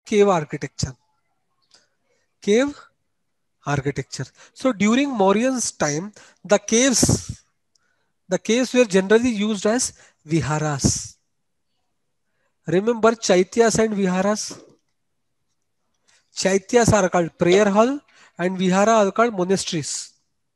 cave architecture. Cave architecture. So during Mauryan's time, the caves were generally used as viharas. Remember chaityas and viharas? Chaityas are called prayer hall and vihara are called monasteries.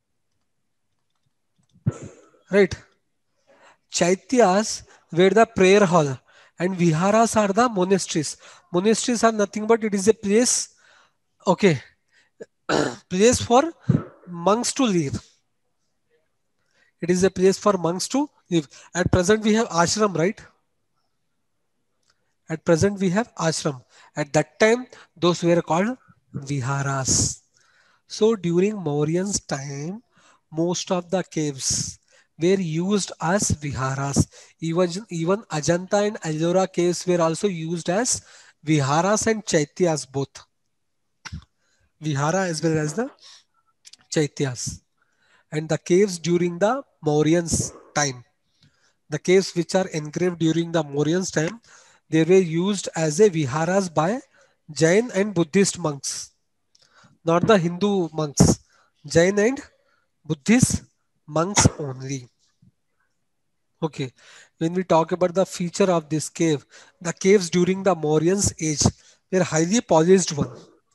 Right? Chaityas were the prayer hall and viharas are the monasteries. Monasteries are nothing but it is a place, okay, place for monks to live. It is a place for monks to live. At present we have ashram, right? At present we have ashram. At that time those were called viharas. So during Mauryan's time, most of the caves were used as viharas. Even Ajanta and Ellora caves were also used as viharas and chaityas both. Vihara as well as the chaityas. And the caves during the Mauryans time. The caves which are engraved during the Mauryans time, they were used as a viharas by Jain and Buddhist monks, not the Hindu monks. Jain and Buddhist monks only. Okay. When we talk about the feature of this cave, the caves during the Mauryans age were highly polished one.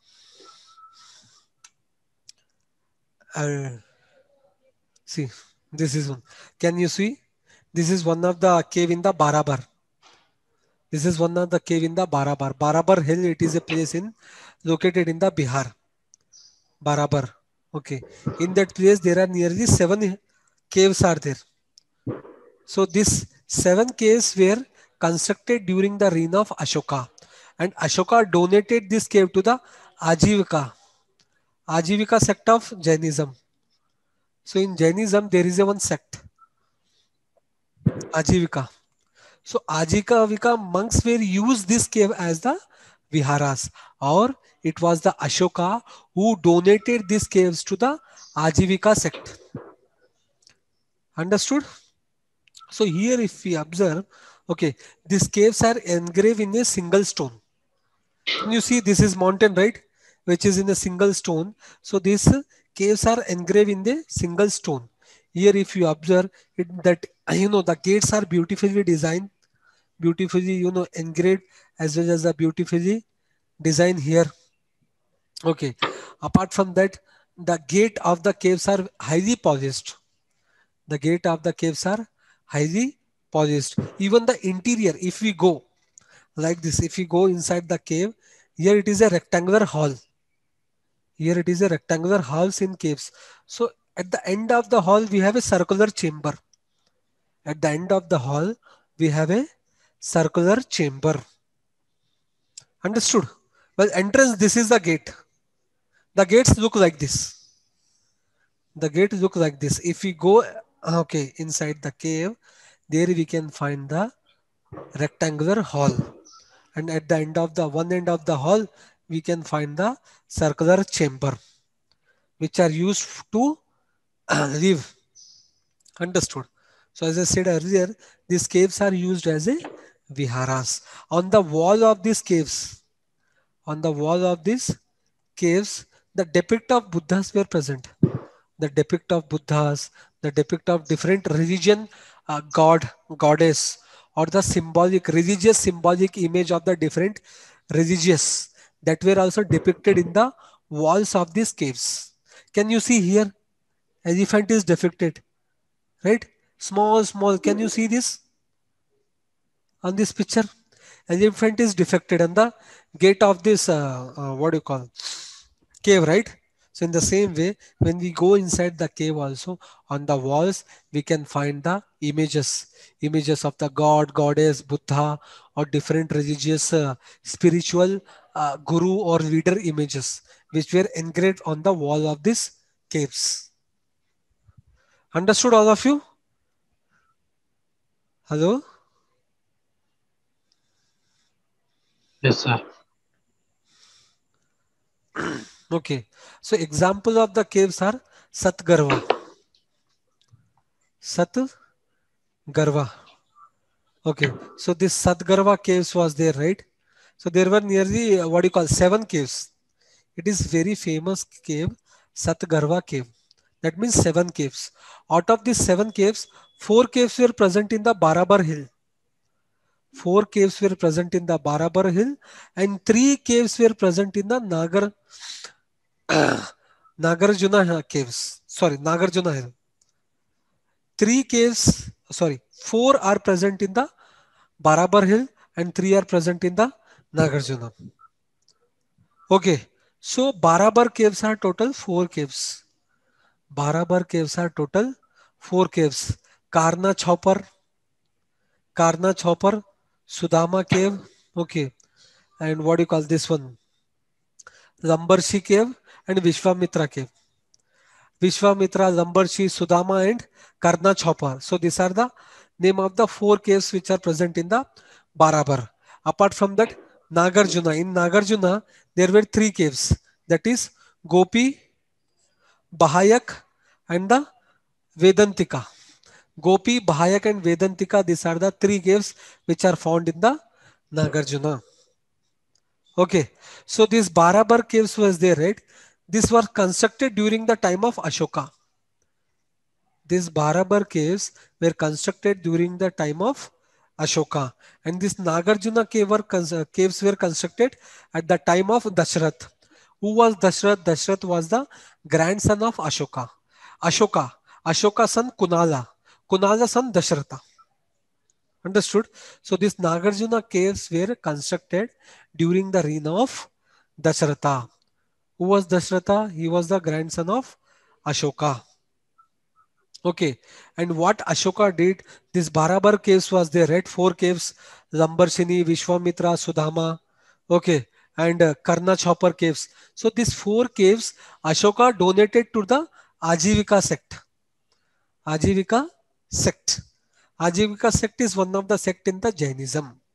Uh, See, this is one. Can you see? This is one of the cave in the Barabar. This is one of the cave in the Barabar. Barabar Hill, it is a place in located in the Bihar. Barabar. Okay. In that place, there are nearly 7 caves are there. So these 7 caves were constructed during the reign of Ashoka. And Ashoka donated this cave to the Ajivika. Ajivika sect of Jainism. So in Jainism, there is a one sect, Ajivika. So Ajivika monks were used this cave as the viharas, or it was the Ashoka who donated these caves to the Ajivika sect. Understood? So here if we observe, okay, these caves are engraved in a single stone. Can you see this is mountain, right? Which is in a single stone. So these caves are engraved in the single stone. Here if you observe it, that the gates are beautifully designed, beautifully engraved, as well as the beautifully designed here. Okay. Apart from that, the gate of the caves are highly polished. The gate of the caves are highly polished. Even the interior, if we go like this, if we go inside the cave, here it is a rectangular hall. Here it is a rectangular halls in caves. So at the end of the hall, we have a circular chamber. At the end of the hall, we have a circular chamber. Understood? Well, entrance, this is the gate. The gates look like this. The gate look like this. If we go, okay, inside the cave, there we can find the rectangular hall. And at the end of the one end of the hall, we can find the circular chamber, which are used to live. Understood? So as I said earlier, these caves are used as a viharas. On the wall of these caves, on the wall of these caves, the depict of Buddhas were present. The depict of Buddhas, the depict of different religion, god, goddess, or the symbolic, religious symbolic image of the different religious that were also depicted in the walls of these caves. Can you see here? Elephant is depicted, right? Small, small. Can you see this on this picture? Elephant is depicted on the gate of this, what do you call, cave, right? So in the same way, when we go inside the cave also, on the walls, we can find the images of the god, goddess, Buddha, or different religious, spiritual guru or leader images, which were engraved on the wall of these caves. Understood all of you? Hello? Yes, sir. Okay. So example of the caves are Satgarva. Satgarva. Okay. So this Satgarva caves was there, right? So there were nearly what do you call 7 caves. It is very famous cave, Satgarva cave. That means 7 caves. Out of these 7 caves, 4 caves were present in the Barabar hill. 4 caves were present in the Barabar hill, and 3 caves were present in the Nagarjuna caves. Sorry, Nagarjuna hill. 3 caves, sorry, 4 are present in the Barabar hill, and 3 are present in the Nagarjuna. Okay, so Barabar caves are total 4 caves. Barabar caves are total 4 caves. Karna Chopper, Karna Chopper, Sudama cave. Okay, and what do you call this one? Lambarshi cave and Vishwamitra cave. Vishwamitra, Lambarshi, Sudama, and Karna Chopper. So these are the name of the 4 caves which are present in the Barabar. Apart from that, Nagarjuna. In Nagarjuna, there were 3 caves. That is Gopi, Bahayak, and the Vedantika. Gopi, Bahayak, and Vedantika, these are the 3 caves which are found in the Nagarjuna. Okay, so these Barabar caves was there, right? These were constructed during the time of Ashoka. These Barabar caves were constructed during the time of Ashoka, and this Nagarjuna caves were constructed at the time of Dashrath. Who was Dashrath? Dashrath was the grandson of Ashoka. Ashoka, Ashoka son Kunala, Kunala son Dashratha. Understood? So these Nagarjuna caves were constructed during the reign of Dashratha. Who was Dashratha? He was the grandson of Ashoka. Okay, and what Ashoka did, this Barabar caves was there, right? 4 caves, Lambarshini, Vishwamitra, Sudama, okay, and Karna Chopper caves. So these 4 caves Ashoka donated to the Ajivika sect. Ajivika sect. Ajivika sect is one of the sect in the Jainism.